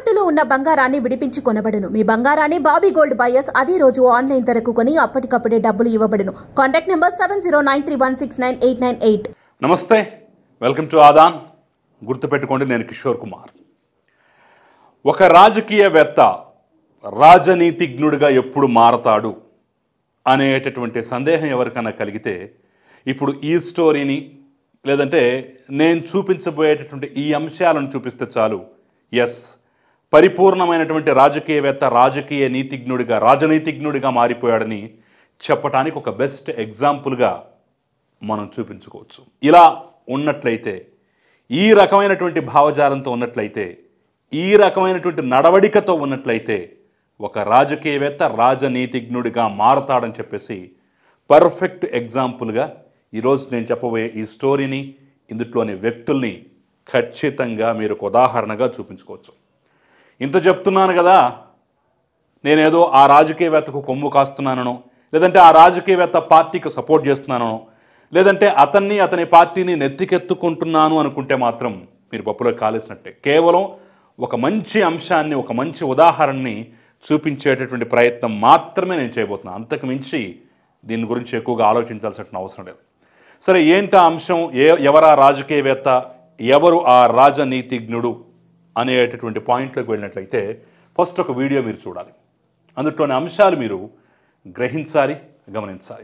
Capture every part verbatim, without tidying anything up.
తాకట్టులో ఉన్న బంగారాన్ని విడిపించి కొనబడును. మీ బంగారాన్ని బాబీ గోల్డ్ బయర్స్ అదే రోజు ఆన్లైన్ ధరకు కొని అప్పటికప్పుడే డబ్బులు ఇవ్వబడును. Contact number seven zero nine three one six nine eight nine eight. నమస్తే, వెల్కమ్ టు ఆదాన్. గుర్తుపెట్టుకోండి, నేను కిషోర్ కుమార్. ఒక రాజకీయవేత్త రాజనీతిజ్ఞుడిగా ఎప్పుడు మారతాడు అనేటటువంటి సందేహం ఎవరికైనా కలిగితే ఇప్పుడు ఈ స్టోరీని లేదంటే నేను చూపించబోయేటటువంటి ఈ అంశాలను చూపిస్తే చాలు. ఎస్, పరిపూర్ణమైనటువంటి రాజకీయవేత్త రాజకీయ నీతిజ్ఞుడిగా రాజనీతిజ్ఞుడిగా మారిపోయాడని చెప్పడానికి ఒక బెస్ట్ ఎగ్జాంపుల్గా మనం చూపించుకోవచ్చు. ఇలా ఉన్నట్లయితే, ఈ రకమైనటువంటి భావజాలంతో ఉన్నట్లయితే, ఈ రకమైనటువంటి నడవడికతో ఉన్నట్లయితే ఒక రాజకీయవేత్త రాజనీతిజ్ఞుడిగా మారతాడని చెప్పేసి పర్ఫెక్ట్ ఎగ్జాంపుల్గా ఈరోజు నేను చెప్పబోయే ఈ స్టోరీని, ఇందులోని వ్యక్తుల్ని ఖచ్చితంగా మీరు ఒక ఉదాహరణగా చూపించుకోవచ్చు. ఇంత చెప్తున్నాను కదా, నేనేదో ఆ రాజకీయవేత్తకు కొమ్ము కాస్తున్నానో, లేదంటే ఆ రాజకీయవేత్త పార్టీకి సపోర్ట్ చేస్తున్నానో, లేదంటే అతన్ని అతని పార్టీని నెత్తికెత్తుకుంటున్నాను అనుకుంటే మాత్రం మీరు పప్పులో కాలేసినట్టే. కేవలం ఒక మంచి అంశాన్ని, ఒక మంచి ఉదాహరణని చూపించేటటువంటి ప్రయత్నం మాత్రమే నేను చేయబోతున్నాను. అంతకు మించి దీని గురించి ఎక్కువగా ఆలోచించాల్సిన అవసరం లేదు. సరే, ఏంటా అంశం? ఏ ఎవరా రాజకీయవేత్త, ఎవరు ఆ రాజనీతిజ్ఞుడు అనేటటువంటి పాయింట్లోకి వెళ్ళినట్లయితే ఫస్ట్ ఒక వీడియో మీరు చూడాలి. అందులోని అంశాలు మీరు గ్రహించాలి, గమనించాలి.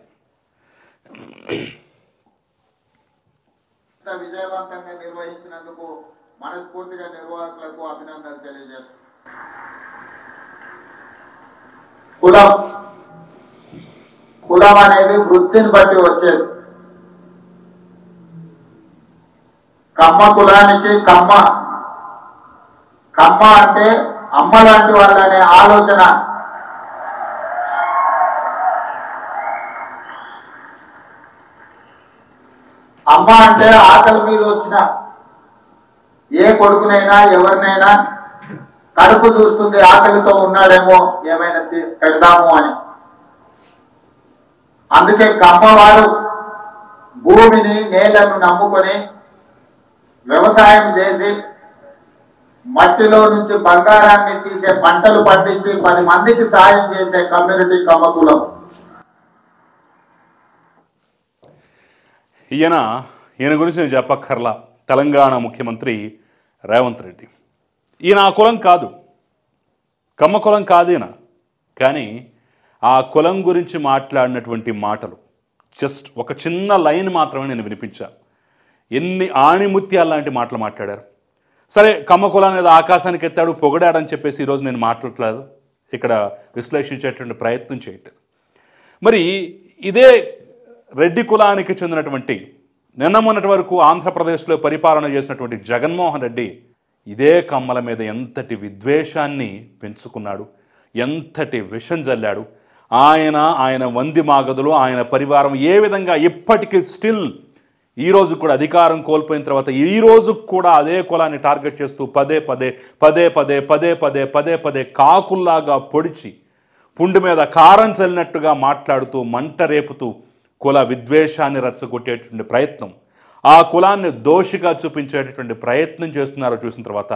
విజయవంతంగా నిర్వహించినందుకు మనస్ఫూర్తిగా నిర్వాహకులకు అభినందనలు తెలియజేస్తున్నాను. కులం కులం అనేది వృత్తిని బట్టి వచ్చేది. కమ్మ కులానికి కమ్మ కమ్మ అంటే అమ్మ లాంటి వాళ్ళనే ఆలోచన. అమ్మ అంటే ఆకలి మీద వచ్చిన ఏ కొడుకునైనా ఎవరినైనా కడుపు చూస్తుంది, ఆకలితో ఉన్నాడేమో ఏమైనా పెడదాము అని. అందుకే కమ్మవారు భూమిని నేలను నమ్ముకొని వ్యవసాయం చేసి మట్టిలో నుంచి బంగారాన్ని తీసే పంటలు పండించి పది మందికి సాయం చేసే కమ్యూనిటీ కమ్మకులం. ఈయన ఈయన గురించి నేను చెప్పక్కర్లా. తెలంగాణ ముఖ్యమంత్రి రేవంత్ రెడ్డి. ఈయన ఆ కులం కాదు, కమ్మ కులం కాదు ఈయన. కానీ ఆ కులం గురించి మాట్లాడినటువంటి మాటలు, జస్ట్ ఒక చిన్న లైన్ మాత్రమే నేను వినిపించాను. ఎన్ని ఆణిముత్యాలు లాంటి మాటలు మాట్లాడారు. సరే, కమ్మ కులాన్ని ఏదో ఆకాశానికి ఎత్తాడు, పొగడాడని చెప్పేసి ఈరోజు నేను మాట్లాడట్లేదు, ఇక్కడ విశ్లేషించేటువంటి ప్రయత్నం చేయట్లేదు. మరి ఇదే రెడ్డి కులానికి చెందినటువంటి నిన్న మొన్నటి వరకు ఆంధ్రప్రదేశ్లో పరిపాలన చేసినటువంటి జగన్మోహన్ రెడ్డి ఇదే కమ్మల మీద ఎంతటి విద్వేషాన్ని పెంచుకున్నాడు, ఎంతటి విషం జల్లాడు. ఆయన ఆయన వంది మాగదులు, ఆయన పరివారం ఏ విధంగా ఇప్పటికీ స్టిల్ ఈరోజు కూడా అధికారం కోల్పోయిన తర్వాత ఈ రోజు కూడా అదే కులాన్ని టార్గెట్ చేస్తూ పదే పదే పదే పదే పదే పదే పదే పదే కాకుల్లాగా పొడిచి పుండు మీద కారం చల్లినట్టుగా మాట్లాడుతూ మంట రేపుతూ కుల విద్వేషాన్ని రెచ్చగొట్టేటువంటి ప్రయత్నం, ఆ కులాన్ని దోషిగా చూపించేటటువంటి ప్రయత్నం చేస్తున్నారో చూసిన తర్వాత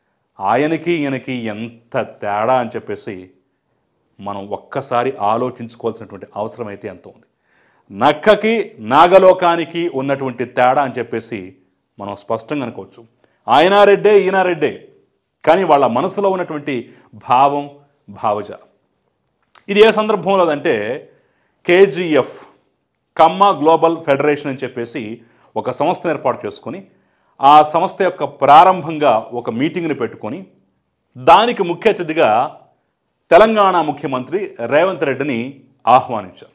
ఆయనకి ఈయనకి ఎంత తేడా అని చెప్పేసి మనం ఒక్కసారి ఆలోచించుకోవాల్సినటువంటి అవసరం అయితే ఎంత ఉంది. నక్కకి నాగలోకానికి ఉన్నటువంటి తేడా అని చెప్పేసి మనం స్పష్టంగా అనుకోవచ్చు. ఆయన రెడ్డే, ఈయన రెడ్డే, కానీ వాళ్ళ మనసులో ఉన్నటువంటి భావం, భావజాలం ఇది ఏ సందర్భంలో అంటే కేజీఎఫ్ కమ్మ గ్లోబల్ ఫెడరేషన్ అని చెప్పేసి ఒక సంస్థను ఏర్పాటు చేసుకొని ఆ సంస్థ యొక్క ప్రారంభంగా ఒక మీటింగ్ని పెట్టుకొని దానికి ముఖ్య అతిథిగా తెలంగాణ ముఖ్యమంత్రి రేవంత్ రెడ్డిని ఆహ్వానించారు.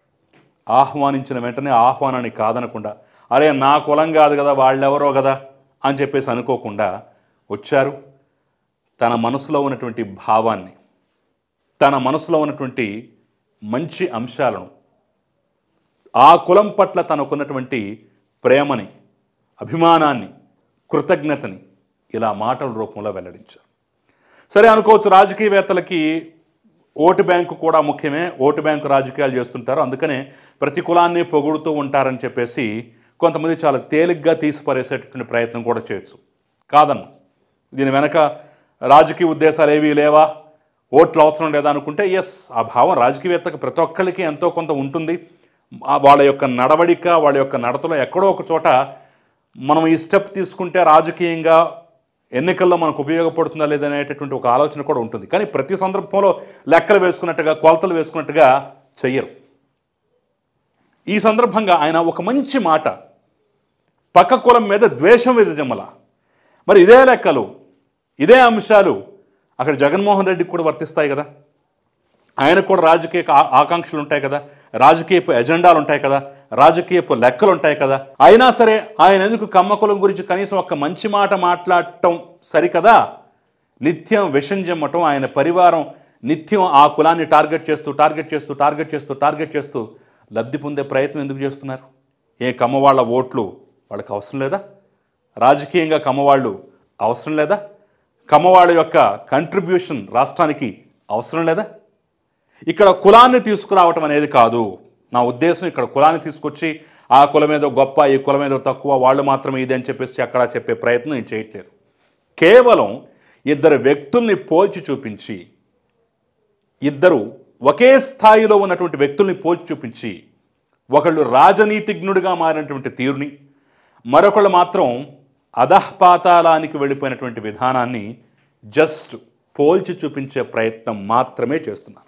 ఆహ్వానించిన వెంటనే ఆహ్వానాన్ని కాదనకుండా, అరే నా కులం కాదు కదా, వాళ్ళెవరో కదా అని చెప్పేసి అనుకోకుండా వచ్చారు. తన మనసులో ఉన్నటువంటి భావాన్ని, తన మనసులో ఉన్నటువంటి మంచి అంశాలను, ఆ కులం పట్ల తనకున్నటువంటి ప్రేమని, అభిమానాన్ని, కృతజ్ఞతని ఇలా మాటల రూపంలో వెల్లడించారు. సరే అనుకోవచ్చు, రాజకీయవేత్తలకి ఓటు బ్యాంకు కూడా ముఖ్యమే, ఓటు బ్యాంకు రాజకీయాలు చేస్తుంటారు, అందుకనే ప్రతి కులాన్ని పొగుడుతూ ఉంటారని చెప్పేసి కొంతమంది చాలా తేలిగ్గా తీసిపరేసేటటువంటి ప్రయత్నం కూడా చేయొచ్చు. కాదన్న, దీని వెనక రాజకీయ ఉద్దేశాలు ఏవీ లేవా, ఓట్లు అవసరం లేదా అనుకుంటే ఎస్, ఆ భావం రాజకీయవేత్తకు ప్రతి ఒక్కరికి ఎంతో కొంత ఉంటుంది. వాళ్ళ యొక్క నడవడిక, వాళ్ళ యొక్క నడతలో ఎక్కడో ఒక చోట మనం ఈ స్టెప్ తీసుకుంటే రాజకీయంగా ఎన్నికల్లో మనకు ఉపయోగపడుతుందా లేదనేటటువంటి ఒక ఆలోచన కూడా ఉంటుంది. కానీ ప్రతి సందర్భంలో లెక్కలు వేసుకున్నట్టుగా, కొలతలు వేసుకున్నట్టుగా చెయ్యరు. ఈ సందర్భంగా ఆయన ఒక మంచి మాట, పక్క కులం మీద ద్వేషం విదజమ్మల. మరి ఇదే లెక్కలు, ఇదే అంశాలు అక్కడ జగన్మోహన్ రెడ్డికి కూడా వర్తిస్తాయి కదా. ఆయనకు కూడా రాజకీయ ఆకాంక్షలు ఉంటాయి కదా, రాజకీయపు ఎజెండాలు ఉంటాయి కదా, రాజకీయపు లెక్కలు ఉంటాయి కదా. అయినా సరే ఆయన ఎందుకు కమ్మ కులం గురించి కనీసం ఒక్క మంచి మాట మాట్లాడటం సరికదా, నిత్యం విషం జమ్మటం, ఆయన పరివారం నిత్యం ఆ కులాన్ని టార్గెట్ చేస్తూ టార్గెట్ చేస్తూ టార్గెట్ చేస్తూ టార్గెట్ చేస్తూ లబ్ధి పొందే ప్రయత్నం ఎందుకు చేస్తున్నారు? ఏ కమ్మవాళ్ళ ఓట్లు వాళ్ళకి అవసరం లేదా? రాజకీయంగా కమ్మవాళ్ళు అవసరం లేదా? కమ్మవాళ్ళ యొక్క కంట్రిబ్యూషన్ రాష్ట్రానికి అవసరం లేదా? ఇక్కడ కులాన్ని తీసుకురావటం అనేది కాదు నా ఉద్దేశం. ఇక్కడ కులాన్ని తీసుకొచ్చి ఆ కులం ఏదో గొప్ప, ఈ కులం ఏదో తక్కువ, వాళ్ళు మాత్రమే ఇది అని చెప్పేసి అక్కడ చెప్పే ప్రయత్నం నేను చేయట్లేదు. కేవలం ఇద్దరు వ్యక్తుల్ని పోల్చి చూపించి, ఇద్దరు ఒకే స్థాయిలో ఉన్నటువంటి వ్యక్తుల్ని పోల్చి చూపించి, ఒకళ్ళు రాజనీతిజ్ఞుడిగా మారినటువంటి తీరుని, మరొకళ్ళు మాత్రం అధఃపాతాళానికి వెళ్ళిపోయినటువంటి విధానాన్ని జస్ట్ పోల్చి చూపించే ప్రయత్నం మాత్రమే చేస్తున్నారు.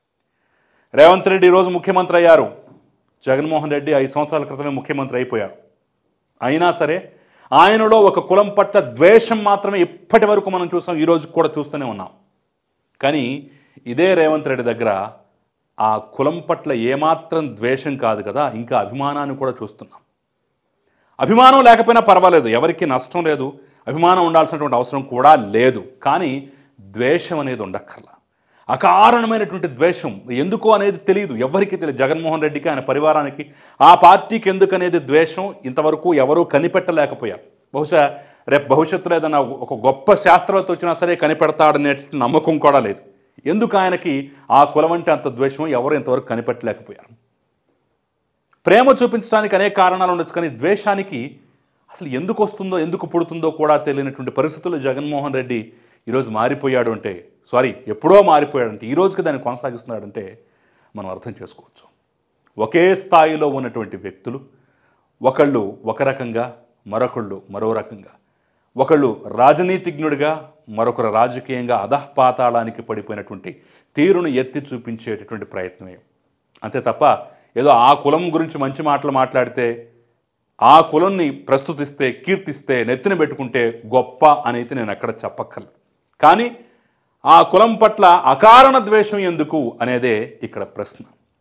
రేవంత్ రెడ్డి ఈరోజు ముఖ్యమంత్రి అయ్యారు, జగన్మోహన్ రెడ్డి ఐదు సంవత్సరాల క్రితమే ముఖ్యమంత్రి అయిపోయారు. అయినా సరే ఆయనలో ఒక కులం పట్ల ద్వేషం మాత్రమే ఇప్పటి వరకు మనం చూసాం, ఈరోజు కూడా చూస్తూనే ఉన్నాం. కానీ ఇదే రేవంత్ రెడ్డి దగ్గర ఆ కులం పట్ల ఏమాత్రం ద్వేషం కాదు కదా, ఇంకా అభిమానాన్ని కూడా చూస్తున్నాం. అభిమానం లేకపోయినా పర్వాలేదు, ఎవరికి నష్టం లేదు, అభిమానం ఉండాల్సినటువంటి అవసరం కూడా లేదు. కానీ ద్వేషం అనేది ఉండక్కర్లా. అకారణమైనటువంటి ద్వేషం ఎందుకు అనేది తెలియదు, ఎవరికి తెలియదు. జగన్మోహన్ రెడ్డికి, ఆయన పరివారానికి, ఆ పార్టీకి ఎందుకు అనేది ద్వేషం ఇంతవరకు ఎవరూ కనిపెట్టలేకపోయారు. బహుశా రేపు భవిష్యత్తులో ఏదైనా ఒక గొప్ప శాస్త్రవేత్త వచ్చినా సరే కనిపెడతాడనే నమ్మకం కూడా లేదు. ఎందుకు ఆయనకి ఆ కులం అంటే అంత ద్వేషం ఎవరు ఇంతవరకు కనిపెట్టలేకపోయారు. ప్రేమ చూపించడానికి అనేక కారణాలు ఉండొచ్చు, కానీ ద్వేషానికి అసలు ఎందుకు వస్తుందో, ఎందుకు పుడుతుందో కూడా తెలియనటువంటి పరిస్థితుల్లో జగన్మోహన్ రెడ్డి ఈరోజు మారిపోయాడు అంటే, సారీ ఎప్పుడో మారిపోయాడంటే, ఈ రోజుకి దాన్ని కొనసాగిస్తున్నాడంటే మనం అర్థం చేసుకోవచ్చు. ఒకే స్థాయిలో ఉన్నటువంటి వ్యక్తులు ఒకళ్ళు ఒక రకంగా, మరొకళ్ళు మరో రకంగా, ఒకళ్ళు రాజనీతిజ్ఞుడిగా, మరొకరు రాజకీయంగా అధఃపాతాళానికి పడిపోయినటువంటి తీరును ఎత్తి చూపించేటటువంటి ప్రయత్నమే. అంతే తప్ప ఏదో ఆ కులం గురించి మంచి మాటలు మాట్లాడితే, ఆ కులంని ప్రస్తుతిస్తే, కీర్తిస్తే, నెత్తిన పెట్టుకుంటే గొప్ప అనేది నేను ఎక్కడ చెప్పక్కర్లేదు. కానీ ఆ కులం పట్ల అకారణ ద్వేషం ఎందుకు అనేదే ఇక్కడ ప్రశ్న.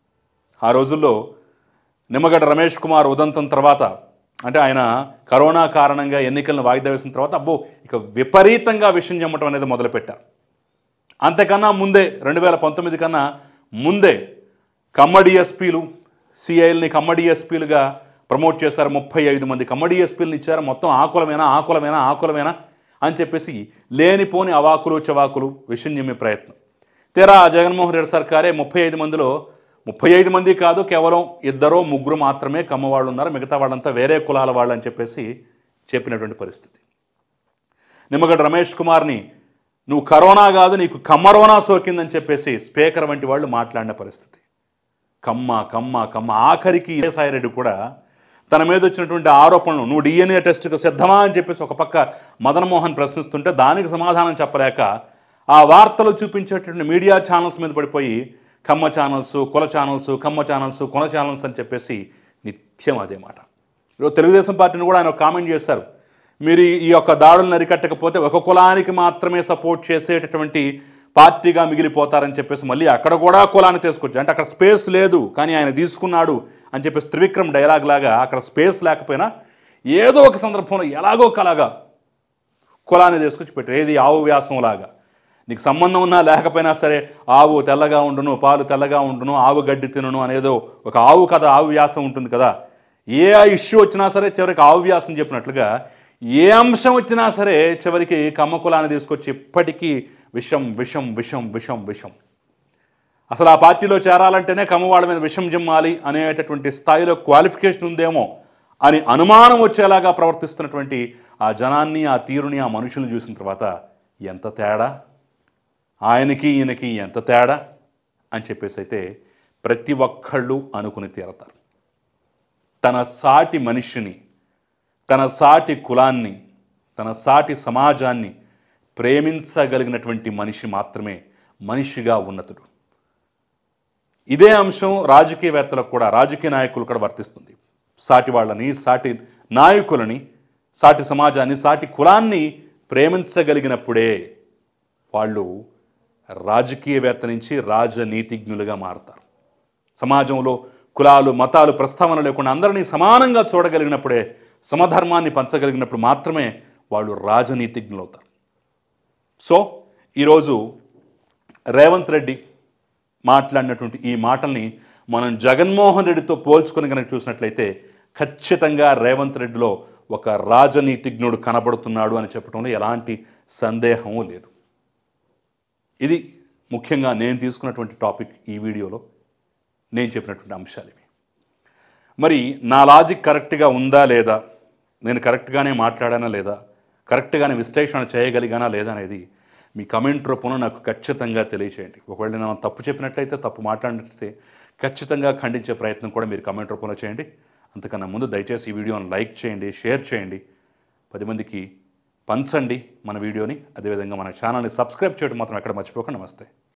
ఆ రోజుల్లో నిమ్మగడ్డ రమేష్ కుమార్ ఉదంతం తర్వాత, అంటే ఆయన కరోనా కారణంగా ఎన్నికలను వాయిదా వేసిన తర్వాత అబ్బో ఇక విపరీతంగా విషయం చెమ్మటం అనేది మొదలుపెట్టారు. అంతకన్నా ముందే రెండు వేల పంతొమ్మిది కన్నా ముందే కమ్మడి ఎస్పీలు, సిఐల్ని కమ్మడి ఎస్పీలుగా ప్రమోట్ చేశారు. ముప్పై ఐదు మంది కమ్మడి ఎస్పీలను ఇచ్చారు. మొత్తం ఆకులమేనా ఆకులమేనా ఆకులమేనా అని చెప్పేసి లేనిపోని అవాకులు చవాకులు విషయం చెమ్మే ప్రయత్నం. తీరా జగన్మోహన్ రెడ్డి సర్కారే ముప్పై ఐదు మందిలో ముప్పై ఐదు మంది కాదు, కేవలం ఇద్దరో ముగ్గురు మాత్రమే కమ్మవాళ్ళు ఉన్నారు, మిగతా వాళ్ళంతా వేరే కులాల వాళ్ళు అని చెప్పేసి చెప్పినటువంటి పరిస్థితి. నిమ్మగడ్డ రమేష్ కుమార్ని నువ్వు కరోనా కాదు నీకు కమ్మరోనా సోకిందని చెప్పేసి స్పీకర్ వంటి వాళ్ళు మాట్లాడిన పరిస్థితి. కమ్మ కమ్మ కమ్మ ఆఖరికి విజయసాయిరెడ్డి కూడా తన మీద వచ్చినటువంటి ఆరోపణలు, నువ్వు డిఎన్ఏ టెస్ట్కి సిద్ధమా అని చెప్పేసి ఒక పక్క మదన్మోహన్ ప్రశ్నిస్తుంటే దానికి సమాధానం చెప్పలేక ఆ వార్తలు చూపించేటటువంటి మీడియా ఛానల్స్ మీద పడిపోయి కమ్మ ఛానల్స్, కుల ఛానల్స్, కమ్మ ఛానల్స్, కుల ఛానల్స్ అని చెప్పేసి నిత్యం అదే మాట. ఈరోజు తెలుగుదేశం పార్టీని కూడా ఆయన కామెంట్ చేశారు, మీరు ఈ యొక్క దాడులను అరికట్టకపోతే ఒక కులానికి మాత్రమే సపోర్ట్ చేసేటటువంటి పార్టీగా మిగిలిపోతారని చెప్పేసి మళ్ళీ అక్కడ కూడా కులాన్ని తీసుకొచ్చారు. అంటే అక్కడ స్పేస్ లేదు కానీ ఆయన తీసుకున్నాడు అని చెప్పేసి త్రివిక్రమ్ డైలాగ్ లాగా అక్కడ స్పేస్ లేకపోయినా ఏదో ఒక సందర్భంలో ఎలాగో కలాగా కులాన్ని తీసుకొచ్చి పెట్టారు. ఏది ఆవు వ్యాసం లాగా, నీకు సంబంధం ఉన్నా లేకపోయినా సరే ఆవు తెల్లగా ఉండును, పాలు తెల్లగా ఉండును, ఆవు గడ్డి తినును అనేదో ఒక ఆవు కథ, ఆవు వ్యాసం ఉంటుంది కదా. ఏ ఇష్యూ వచ్చినా సరే చివరికి ఆవు వ్యాసం చెప్పినట్లుగా ఏ అంశం వచ్చినా సరే చివరికి కమ్మ కులాన్ని తీసుకొచ్చి ఇప్పటికీ విషం విషం విషం విషం విషం. అసలు ఆ పార్టీలో చేరాలంటేనే కమ్మవాళ్ళ మీద విషం జిమ్మాలి అనేటటువంటి స్థాయిలో క్వాలిఫికేషన్ ఉందేమో అని అనుమానం వచ్చేలాగా ప్రవర్తిస్తున్నటువంటి ఆ జనాన్ని, ఆ తీరుని, ఆ మనుషులను చూసిన తర్వాత ఎంత తేడా, ఆయనకి ఈయనకి ఎంత తేడా అని చెప్పేసి అయితే ప్రతి ఒక్కళ్ళు అనుకుని తీరతారు. తన సాటి మనిషిని, తన సాటి కులాన్ని, తన సాటి సమాజాన్ని ప్రేమించగలిగినటువంటి మనిషి మాత్రమే మనిషిగా ఉన్నతుడు. ఇదే అంశం రాజకీయవేత్తలకు కూడా, రాజకీయ నాయకులు కూడా వర్తిస్తుంది. సాటి వాళ్ళని, సాటి నాయకులని, సాటి సమాజాన్ని, సాటి కులాన్ని ప్రేమించగలిగినప్పుడే వాళ్ళు రాజకీయవేత్త నుంచి రాజనీతిజ్ఞులుగా మారతారు. సమాజంలో కులాలు, మతాలు ప్రస్తావన లేకుండా అందరినీ సమానంగా చూడగలిగినప్పుడే, సమధర్మాన్ని పంచగలిగినప్పుడు మాత్రమే వాళ్ళు రాజనీతిజ్ఞులు అవుతారు. సో ఈరోజు రేవంత్ రెడ్డి మాట్లాడినటువంటి ఈ మాటల్ని మనం జగన్మోహన్ రెడ్డితో పోల్చుకొని కనుక చూసినట్లయితే ఖచ్చితంగా రేవంత్ రెడ్డిలో ఒక రాజనీతిజ్ఞుడు కనబడుతున్నాడు అని చెప్పడంలో ఎలాంటి సందేహము లేదు. ఇది ముఖ్యంగా నేను తీసుకున్నటువంటి టాపిక్. ఈ వీడియోలో నేను చెప్పినటువంటి అంశాలు ఇవి. మరి నా లాజిక్ కరెక్ట్గా ఉందా లేదా, నేను కరెక్ట్గానే మాట్లాడానా లేదా, కరెక్ట్గానే విశ్లేషణ చేయగలిగానా లేదా అనేది మీ కమెంట్ రూపంలో నాకు ఖచ్చితంగా తెలియచేయండి. ఒకవేళ నేను తప్పు చెప్పినట్లయితే, తప్పు మాట్లాడితే ఖచ్చితంగా ఖండించే ప్రయత్నం కూడా మీరు కమెంట్ రూపంలో చేయండి. అంతకన్నా ముందు దయచేసి ఈ వీడియోని లైక్ చేయండి, షేర్ చేయండి, పది మందికి పంచండి మన వీడియోని. అదేవిధంగా మన ఛానల్ని సబ్స్క్రైబ్ చేయడం మాత్రం ఎక్కడ మర్చిపోకండి. నమస్తే.